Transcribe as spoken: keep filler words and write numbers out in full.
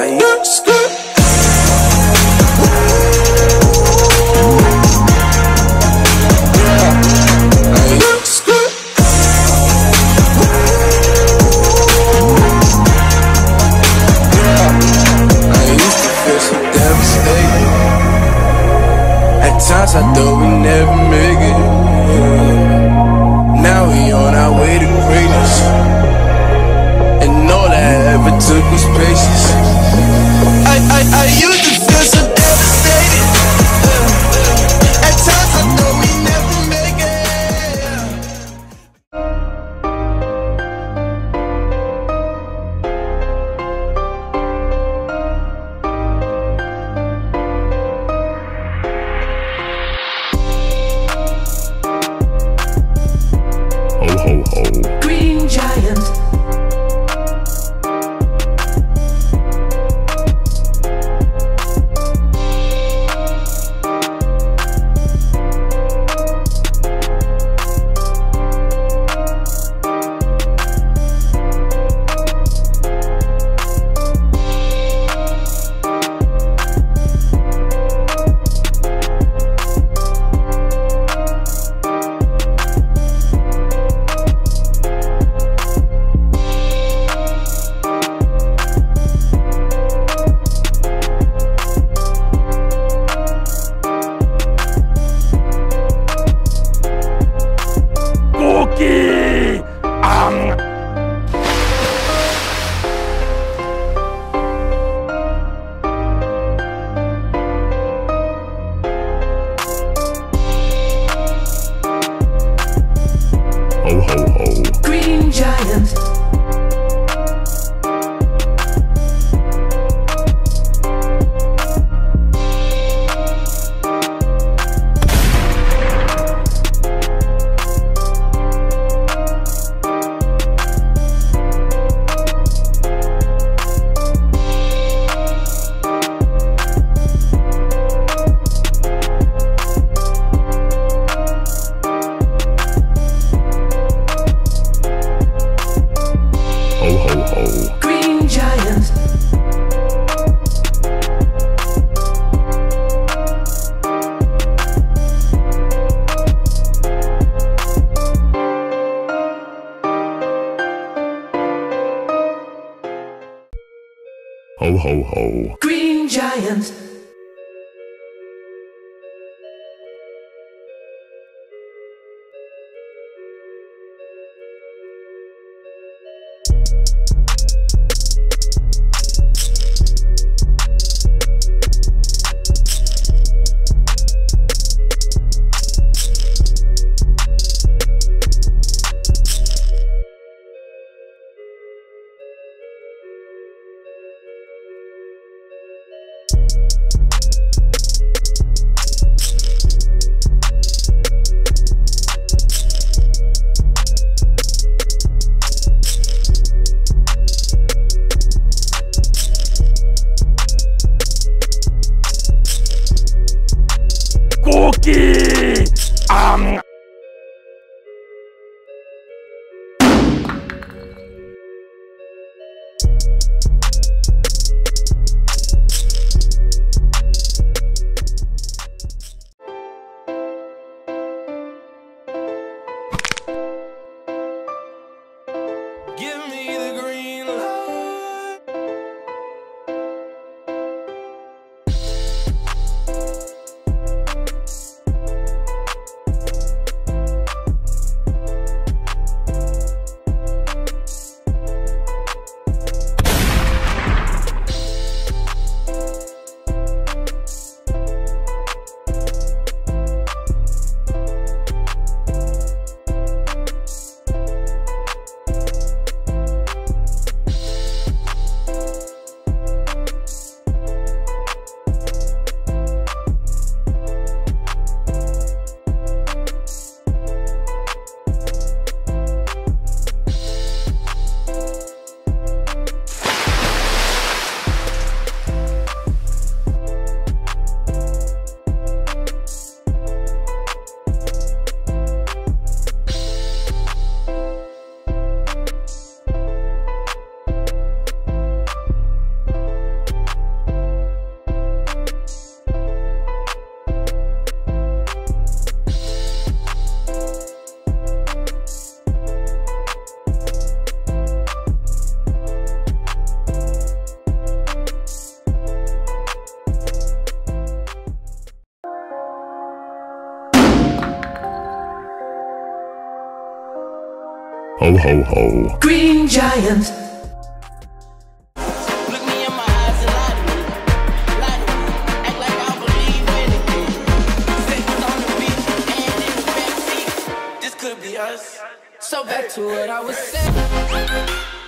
I used to. Times I thought we never make it, yeah. Now we on our way to greatness, and all I ever took was patience. I, I, I used to feel so devastated, yeah. At times I thought we never make it, yeah. Ho, ho. Green giant. Ho, ho, ho. Green giant. Ho, ho, ho. Green giant. Ho, ho, ho. Green giant. Cookie! Um. Give me the green light. Ho ho ho. Green Giant. Look me in my eyes and lie to me, lie to me, act like I believe anything. Sex on the beach and in the backseat, this could be us. So back to what I was saying.